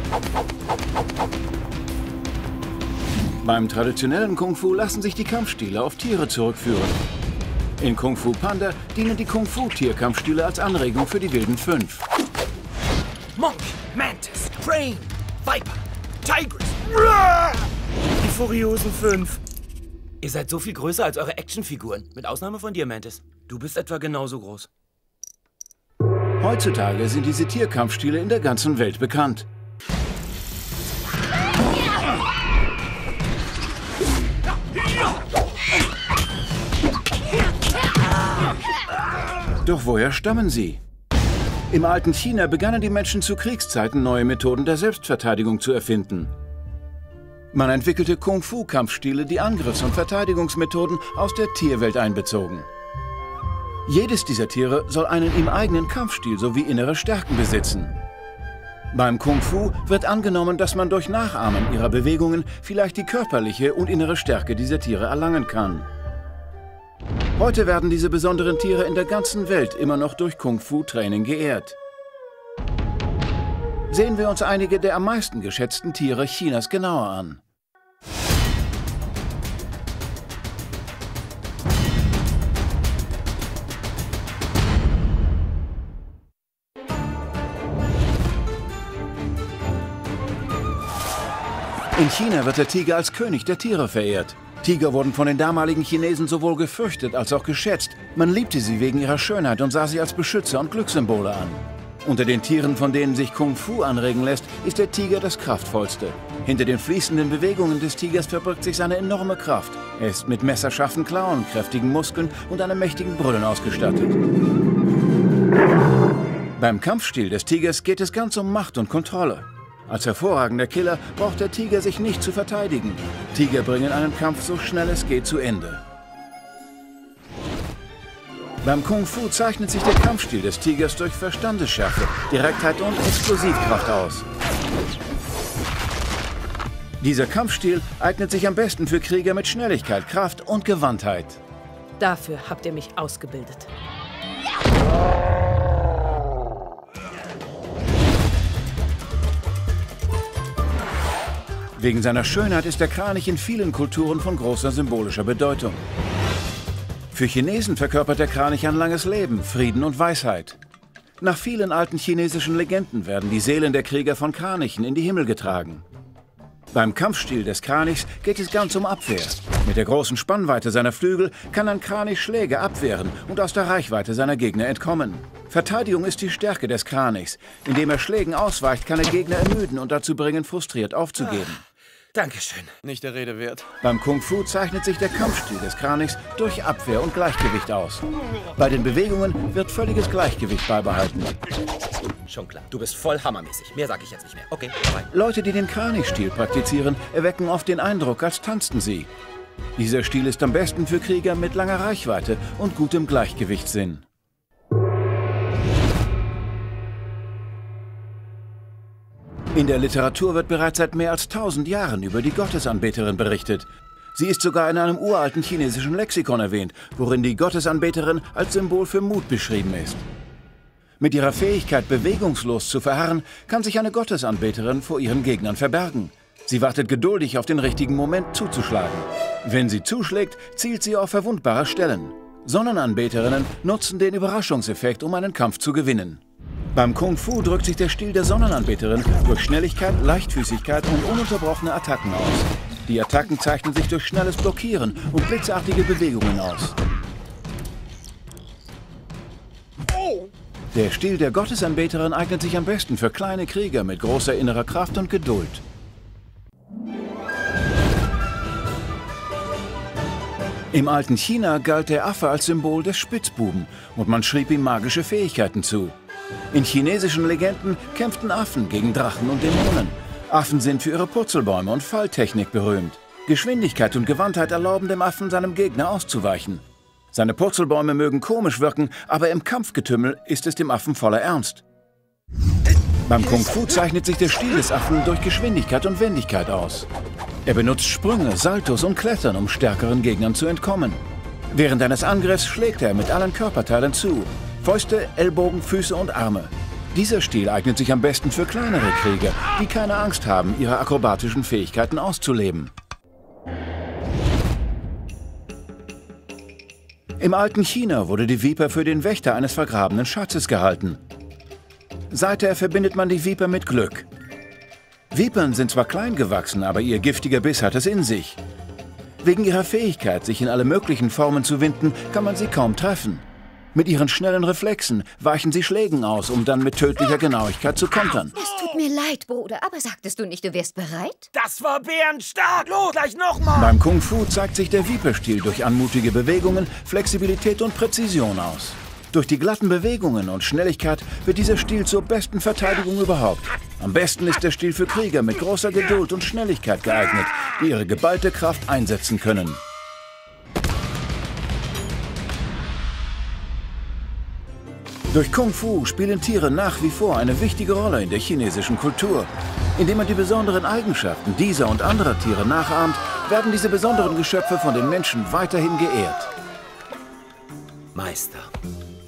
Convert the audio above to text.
Beim traditionellen Kung-Fu lassen sich die Kampfstile auf Tiere zurückführen. In Kung Fu Panda dienen die Kung-Fu-Tierkampfstile als Anregung für die wilden 5. Monk, Mantis, Crane, Viper, Tigress. Die furiosen 5. Ihr seid so viel größer als eure Actionfiguren. Mit Ausnahme von dir, Mantis. Du bist etwa genauso groß. Heutzutage sind diese Tierkampfstile in der ganzen Welt bekannt. Doch woher stammen sie? Im alten China begannen die Menschen zu Kriegszeiten neue Methoden der Selbstverteidigung zu erfinden. Man entwickelte Kung-Fu-Kampfstile, die Angriffs- und Verteidigungsmethoden aus der Tierwelt einbezogen. Jedes dieser Tiere soll einen ihm eigenen Kampfstil sowie innere Stärken besitzen. Beim Kung-Fu wird angenommen, dass man durch Nachahmen ihrer Bewegungen vielleicht die körperliche und innere Stärke dieser Tiere erlangen kann. Heute werden diese besonderen Tiere in der ganzen Welt immer noch durch Kung-Fu-Training geehrt. Sehen wir uns einige der am meisten geschätzten Tiere Chinas genauer an. In China wird der Tiger als König der Tiere verehrt. Tiger wurden von den damaligen Chinesen sowohl gefürchtet als auch geschätzt. Man liebte sie wegen ihrer Schönheit und sah sie als Beschützer und Glückssymbole an. Unter den Tieren, von denen sich Kung Fu anregen lässt, ist der Tiger das kraftvollste. Hinter den fließenden Bewegungen des Tigers verbirgt sich seine enorme Kraft. Er ist mit messerscharfen Klauen, kräftigen Muskeln und einem mächtigen Brüllen ausgestattet. Beim Kampfstil des Tigers geht es ganz um Macht und Kontrolle. Als hervorragender Killer braucht der Tiger sich nicht zu verteidigen. Tiger bringen einen Kampf so schnell es geht zu Ende. Beim Kung Fu zeichnet sich der Kampfstil des Tigers durch Verstandesschärfe, Direktheit und Explosivkraft aus. Dieser Kampfstil eignet sich am besten für Krieger mit Schnelligkeit, Kraft und Gewandtheit. Dafür habt ihr mich ausgebildet. Wegen seiner Schönheit ist der Kranich in vielen Kulturen von großer symbolischer Bedeutung. Für Chinesen verkörpert der Kranich ein langes Leben, Frieden und Weisheit. Nach vielen alten chinesischen Legenden werden die Seelen der Krieger von Kranichen in die Himmel getragen. Beim Kampfstil des Kranichs geht es ganz um Abwehr. Mit der großen Spannweite seiner Flügel kann ein Kranich Schläge abwehren und aus der Reichweite seiner Gegner entkommen. Verteidigung ist die Stärke des Kranichs. Indem er Schlägen ausweicht, kann er Gegner ermüden und dazu bringen, frustriert aufzugeben. Dankeschön. Nicht der Rede wert. Beim Kung Fu zeichnet sich der Kampfstil des Kranichs durch Abwehr und Gleichgewicht aus. Bei den Bewegungen wird völliges Gleichgewicht beibehalten. Schon klar. Du bist voll hammermäßig. Mehr sag ich jetzt nicht mehr. Okay, bye. Leute, die den Kranichstil praktizieren, erwecken oft den Eindruck, als tanzten sie. Dieser Stil ist am besten für Krieger mit langer Reichweite und gutem Gleichgewichtssinn. In der Literatur wird bereits seit mehr als 1000 Jahren über die Gottesanbeterin berichtet. Sie ist sogar in einem uralten chinesischen Lexikon erwähnt, worin die Gottesanbeterin als Symbol für Mut beschrieben ist. Mit ihrer Fähigkeit, bewegungslos zu verharren, kann sich eine Gottesanbeterin vor ihren Gegnern verbergen. Sie wartet geduldig auf den richtigen Moment zuzuschlagen. Wenn sie zuschlägt, zielt sie auf verwundbare Stellen. Sonnenanbeterinnen nutzen den Überraschungseffekt, um einen Kampf zu gewinnen. Beim Kung Fu drückt sich der Stil der Sonnenanbeterin durch Schnelligkeit, Leichtfüßigkeit und ununterbrochene Attacken aus. Die Attacken zeichnen sich durch schnelles Blockieren und blitzartige Bewegungen aus. Der Stil der Gottesanbeterin eignet sich am besten für kleine Krieger mit großer innerer Kraft und Geduld. Im alten China galt der Affe als Symbol des Spitzbuben und man schrieb ihm magische Fähigkeiten zu. In chinesischen Legenden kämpften Affen gegen Drachen und Dämonen. Affen sind für ihre Purzelbäume und Falltechnik berühmt. Geschwindigkeit und Gewandtheit erlauben dem Affen, seinem Gegner auszuweichen. Seine Purzelbäume mögen komisch wirken, aber im Kampfgetümmel ist es dem Affen voller Ernst. Beim Kung Fu zeichnet sich der Stil des Affen durch Geschwindigkeit und Wendigkeit aus. Er benutzt Sprünge, Saltos und Klettern, um stärkeren Gegnern zu entkommen. Während eines Angriffs schlägt er mit allen Körperteilen zu. Fäuste, Ellbogen, Füße und Arme. Dieser Stil eignet sich am besten für kleinere Krieger, die keine Angst haben, ihre akrobatischen Fähigkeiten auszuleben. Im alten China wurde die Viper für den Wächter eines vergrabenen Schatzes gehalten. Seither verbindet man die Viper mit Glück. Vipern sind zwar klein gewachsen, aber ihr giftiger Biss hat es in sich. Wegen ihrer Fähigkeit, sich in alle möglichen Formen zu winden, kann man sie kaum treffen. Mit ihren schnellen Reflexen weichen sie Schlägen aus, um dann mit tödlicher Genauigkeit zu kontern. Es tut mir leid, Bruder, aber sagtest du nicht, du wärst bereit? Das war bärenstark! Los, gleich nochmal! Beim Kung Fu zeigt sich der Viper-Stil durch anmutige Bewegungen, Flexibilität und Präzision aus. Durch die glatten Bewegungen und Schnelligkeit wird dieser Stil zur besten Verteidigung überhaupt. Am besten ist der Stil für Krieger mit großer Geduld und Schnelligkeit geeignet, die ihre geballte Kraft einsetzen können. Durch Kung Fu spielen Tiere nach wie vor eine wichtige Rolle in der chinesischen Kultur. Indem man die besonderen Eigenschaften dieser und anderer Tiere nachahmt, werden diese besonderen Geschöpfe von den Menschen weiterhin geehrt. Meister,